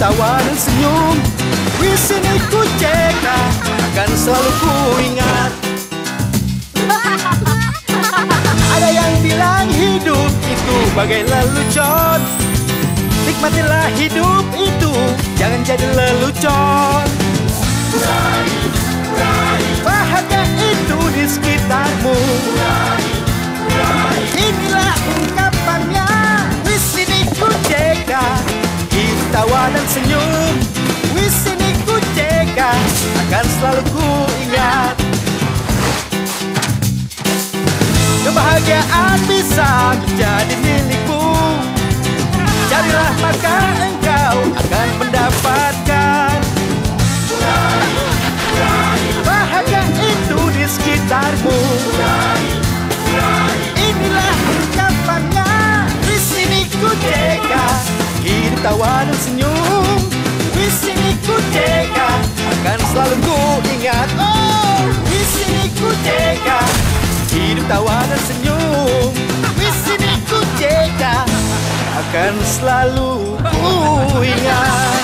tawa dan senyum. Di sini ku jaga, akan selalu ku ingat. Ada yang bilang hidup itu bagai lelucon. Nikmatilah hidup itu, jangan jadi lelucon. Bahagia itu di sekitarmu. Inilah ungkapannya. Di sini ku jaga, tawa dan senyum. Di sini ku jaga, akan selalu ku ingat. Kebahagiaan bisa menjadi milikmu. Carilah maka engkau akan mendapatkan. Bahagia itu di sekitarmu. Inilah ungkapannya. Di sini ku jaga, hidup tawa dan senyum. Di sini ku jaga, akan selalu ku ingat. Oh, di sini ku jaga, hidup tawa dan senyum. Di sini ku jaga, akan selalu ku ingat.